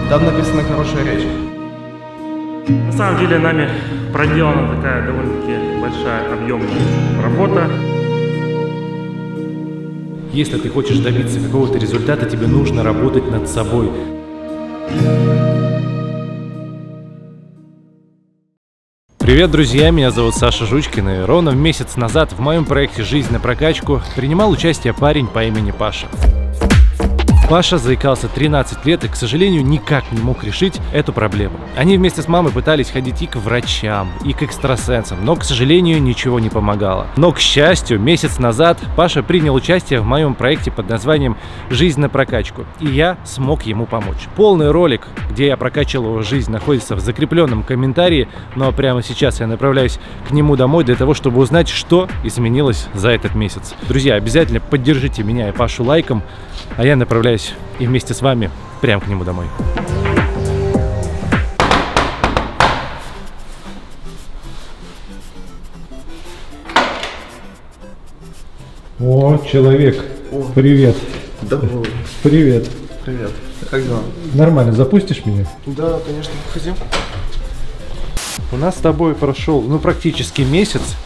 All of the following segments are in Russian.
Там написана хорошая речь. На самом деле нами проделана такая довольно-таки большая объемная работа. Если ты хочешь добиться какого-то результата, тебе нужно работать над собой. Привет, друзья! Меня зовут Саша Жучкин, и ровно месяц назад в моем проекте «Жизнь на прокачку» принимал участие парень по имени Паша. Паша заикался 13 лет и, к сожалению, никак не мог решить эту проблему. Они вместе с мамой пытались ходить и к врачам, и к экстрасенсам, но, к сожалению, ничего не помогало. Но, к счастью, месяц назад Паша принял участие в моем проекте под названием «Жизнь на прокачку», и я смог ему помочь. Полный ролик, где я прокачивал его жизнь, находится в закрепленном комментарии, но прямо сейчас я направляюсь к нему домой для того, чтобы узнать, что изменилось за этот месяц. Друзья, обязательно поддержите меня и Пашу лайком, а я направляюсь и вместе с вами прямо к нему домой. О, человек. О. Привет. Добрый. Привет. Привет. Как дела? Нормально, запустишь меня? Да, конечно, выходи. У нас с тобой прошел, практически месяц.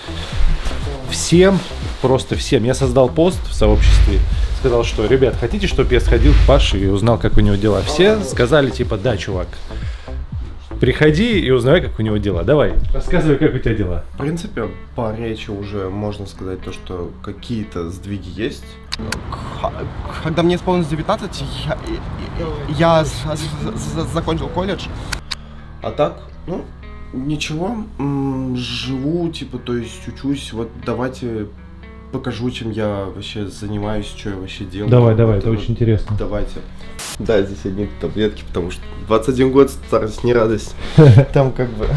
Просто всем. Я создал пост в сообществе. Сказал, что, ребят, хотите, чтобы я сходил к Паше и узнал, как у него дела? Все сказали, типа, да, чувак, приходи и узнавай, как у него дела. Давай, рассказывай, как у тебя дела. В принципе, по речи уже можно сказать то, что какие-то сдвиги есть. Когда мне исполнилось 19, я закончил колледж. А так, ничего, живу, типа, то есть учусь, вот давайте покажу, чем я вообще занимаюсь, что я вообще делаю. Давай, это очень интересно. Давайте. Да, здесь одни таблетки, потому что 21 год, старость, не радость. Там как бы...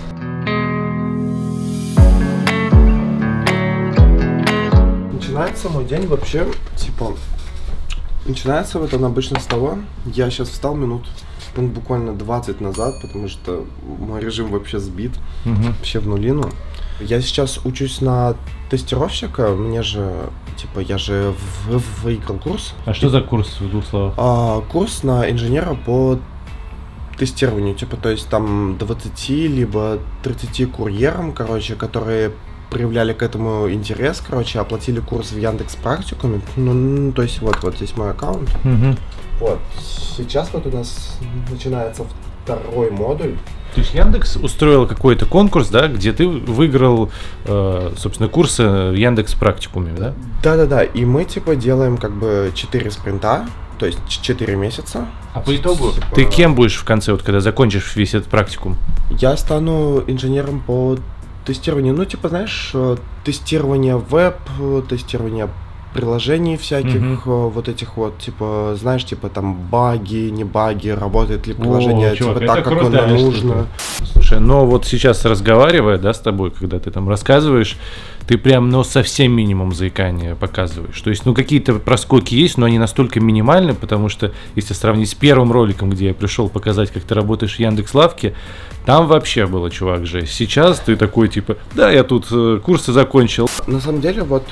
Начинается мой день вообще, типа... Начинается вот он обычно с того, я сейчас встал минут буквально 20 назад, потому что мой режим вообще сбит, вообще в нулину. Я сейчас учусь на тестировщика, мне же, типа, я же выиграл курс. А что за курс, в двух словах? Курс на инженера по тестированию, типа, то есть там 20 либо 30 курьерам, короче, которые проявляли к этому интерес, короче, оплатили курс в Яндекс.Практикуме, то есть вот здесь мой аккаунт. Вот, сейчас вот у нас начинается второй модуль. То есть Яндекс устроил какой-то конкурс, да, где ты выиграл, собственно, курсы в Яндекс.Практикуме, да? Да, и мы, типа, делаем как бы 4 спринта, то есть 4 месяца. А по итогу ты кем будешь в конце, вот когда закончишь весь этот практикум? Я стану инженером по тестированию, типа, знаешь, тестирование веб, тестирование приложений всяких, вот этих вот, типа, знаешь, типа там баги, не баги, работает ли приложение, чувак, типа так, как оно нужно. Слушай, но вот сейчас разговаривая, да, с тобой, когда ты там рассказываешь, ты прям, совсем минимум заикания показываешь. То есть, какие-то проскоки есть, но они настолько минимальны, потому что, если сравнить с первым роликом, где я пришел показать, как ты работаешь в Яндекс.Лавке, там вообще было, чувак, же. Сейчас ты такой, типа, да, я тут курсы закончил. На самом деле, вот,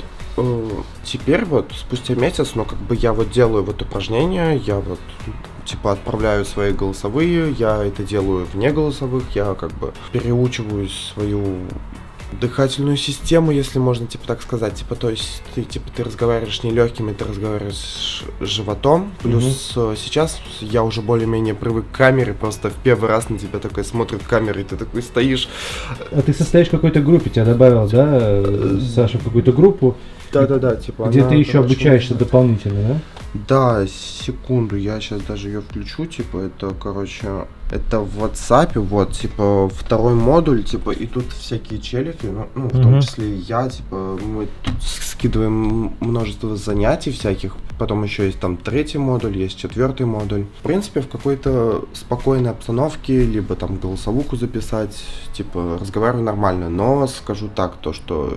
теперь вот, спустя месяц, как бы я вот делаю вот упражнения, я вот, типа, отправляю свои голосовые, я это делаю вне голосовых, я как бы переучиваю свою дыхательную систему, если можно, типа, так сказать, типа, то есть ты разговариваешь не легкими, ты разговариваешь с животом, плюс сейчас я уже более-менее привык к камере, просто в первый раз на тебя такой смотрит камера, и ты такой стоишь. А ты состоишь в какой-то группе, тебя добавил, да, Саша, в какую-то группу? Да, типа. Где ты еще обучаешься дополнительно, да? Да, секунду, я сейчас даже ее включу, типа, это, короче, это в WhatsApp, вот, типа, второй модуль, типа, и тут всякие челики, в том числе и я, типа, мы тут скидываем множество занятий всяких, потом еще есть там третий модуль, есть четвертый модуль. В принципе, в какой-то спокойной обстановке, либо там голосовуху записать, типа, разговариваю нормально, но скажу так, то, что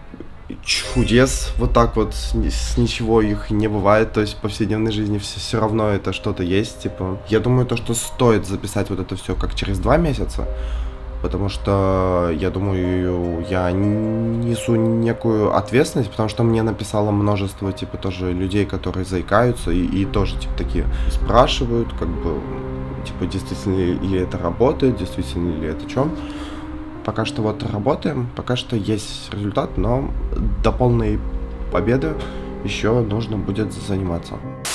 чудес вот так вот с ничего их не бывает, то есть в повседневной жизни все равно это что-то есть, типа. Я думаю, то, что стоит записать вот это все как через 2 месяца, потому что, я думаю, я несу некую ответственность, потому что мне написало множество, типа, тоже людей, которые заикаются и тоже, типа, такие спрашивают, как бы, типа, действительно ли это работает, действительно ли это чем. Пока что вот работаем, пока что есть результат, но до полной победы еще нужно будет заниматься.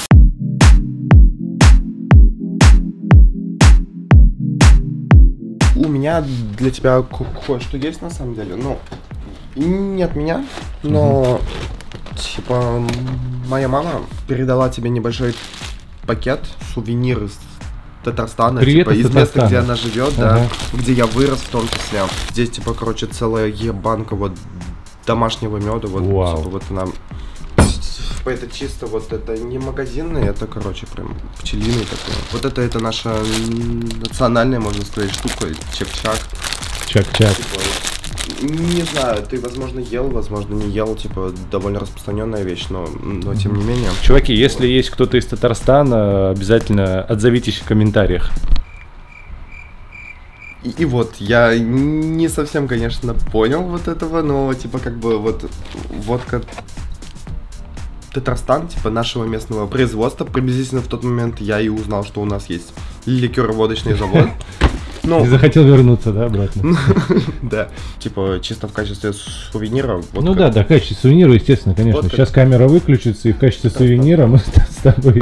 У меня для тебя кое-что есть на самом деле. Ну, не от меня, но типа моя мама передала тебе небольшой пакет, сувенир из Татарстана, Привет, типа, из Татарстана. места, где она живет, да, где я вырос в том числе. Здесь, типа, короче, целая банка вот домашнего меда, вот, типа, вот она. Это чисто вот это не магазинный, это, короче, прям пчелиный такой. Вот это наша национальная, можно сказать, штука, чак-чак. Чак-чак. Типа, не знаю, ты, возможно, ел, возможно, не ел, типа, довольно распространенная вещь, но тем не менее. Чуваки, если есть кто-то из Татарстана, обязательно отзовитесь в комментариях. И вот, я не совсем, конечно, понял вот этого, но, типа, как бы, вот, водка Татарстан, типа, нашего местного производства. Приблизительно в тот момент я и узнал, что у нас есть ликероводочный завод. Ты захотел вернуться, да, обратно? Да, типа, чисто в качестве сувенира. Ну да, в качестве сувенира, естественно, конечно. Сейчас камера выключится, и в качестве сувенира мы с тобой...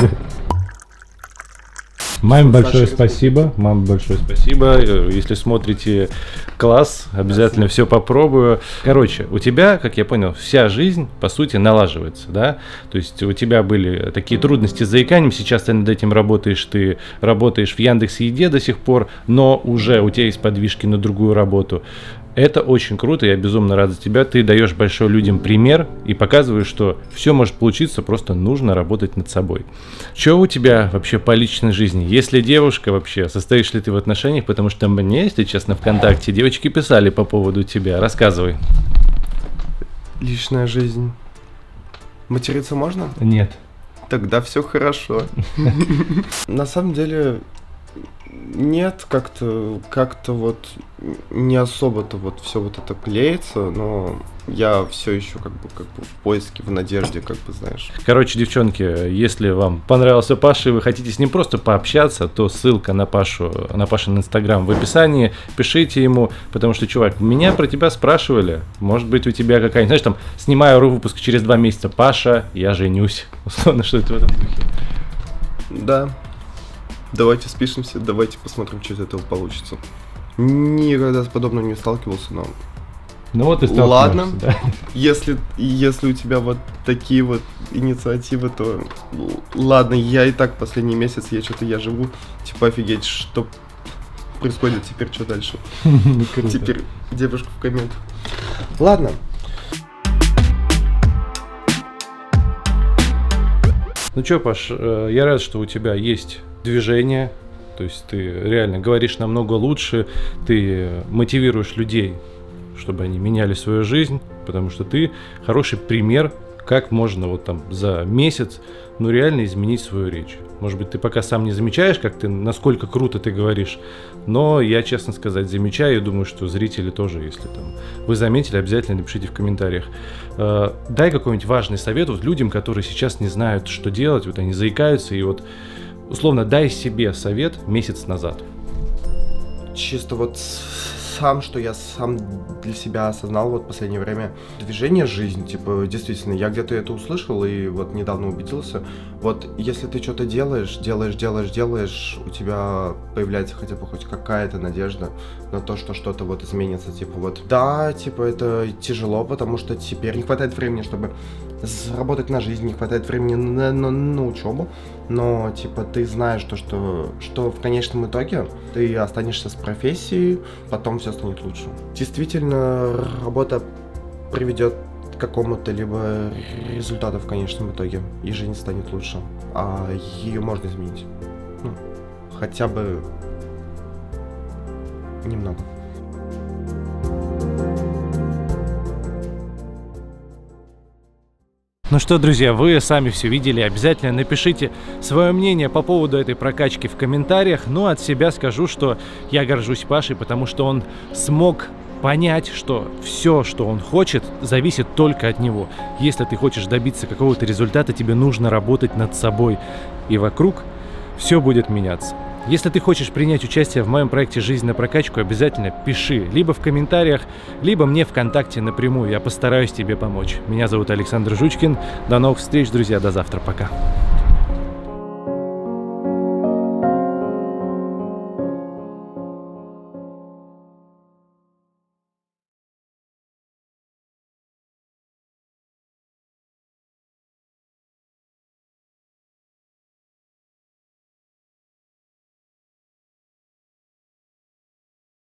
Маме большое спасибо, Если смотрите, класс, обязательно все попробую. Короче, у тебя, как я понял, вся жизнь, по сути, налаживается, да? То есть у тебя были такие трудности с заиканием, сейчас ты над этим работаешь, ты работаешь в Яндекс.Еде до сих пор, но уже у тебя есть подвижки на другую работу. Это очень круто, я безумно рад за тебя. Ты даешь большой людям пример и показываешь, что все может получиться, просто нужно работать над собой. Что у тебя вообще по личной жизни? Есть ли девушка вообще? Состоишь ли ты в отношениях? Потому что мне, если честно, ВКонтакте девочки писали по поводу тебя. Рассказывай. Личная жизнь. Материться можно? Нет. Тогда все хорошо. На самом деле... Нет, как-то вот не особо-то вот все вот это клеится, но я все еще как бы в поиске, в надежде, как бы, знаешь. Короче, девчонки, если вам понравился Паша и вы хотите с ним просто пообщаться, то ссылка на Пашу, на Пашин инстаграм в описании. Пишите ему, потому что, чувак, меня про тебя спрашивали. Может быть, у тебя какая-нибудь, знаешь, там, снимаю выпуск через 2 месяца. Паша, я женюсь. Условно, что это в этом духе. Да. Давайте спишемся, давайте посмотрим, что из этого получится. Никогда с подобным не сталкивался, но... Ну вот и сталкиваешься. Ладно, да. если у тебя вот такие вот инициативы, то ладно, я и так последний месяц, я живу, типа, офигеть, что происходит теперь, что дальше? Теперь девушка в коммент. Ладно. Ну чё, Паш, я рад, что у тебя есть движение, то есть ты реально говоришь намного лучше, ты мотивируешь людей, чтобы они меняли свою жизнь, потому что ты хороший пример, как можно вот там за месяц, ну реально изменить свою речь. Может быть, ты пока сам не замечаешь, насколько круто ты говоришь, но я, честно сказать, замечаю и думаю, что зрители тоже, если там вы заметили, обязательно напишите в комментариях. Дай какой-нибудь важный совет вот людям, которые сейчас не знают, что делать, вот они заикаются, и вот условно дай себе совет месяц назад. Чисто вот что я сам для себя осознал вот в последнее время. Движение жизни, типа, действительно, я где-то это услышал и вот недавно убедился. Вот, если ты что-то делаешь, у тебя появляется хотя бы хоть какая-то надежда на то, что что-то вот изменится, типа, вот. Да, типа, это тяжело, потому что теперь не хватает времени, чтобы заработать на жизнь, не хватает времени на учебу, но, типа, ты знаешь то, что в конечном итоге ты останешься с профессией, потом все станет лучше. Действительно, работа приведет к какому-то либо результату в конечном итоге, и жизнь станет лучше, а ее можно изменить. Ну, хотя бы немного. Ну что, друзья, вы сами все видели, обязательно напишите свое мнение по поводу этой прокачки в комментариях. Ну, от себя скажу, что я горжусь Пашей, потому что он смог понять, что все, что он хочет, зависит только от него. Если ты хочешь добиться какого-то результата, тебе нужно работать над собой, и вокруг все будет меняться. Если ты хочешь принять участие в моем проекте «Жизнь на прокачку», обязательно пиши либо в комментариях, либо мне ВКонтакте напрямую. Я постараюсь тебе помочь. Меня зовут Александр Жучкин. До новых встреч, друзья. До завтра. Пока.